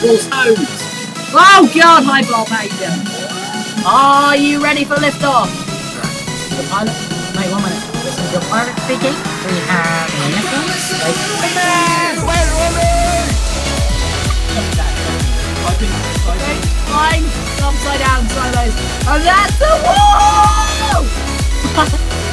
equals hose. Oh God, high ball, mate. Are you ready for liftoff? The pilot. Wait 1 minute. This is your pilot speaking. We have an flying upside down sideways. And that's the wall!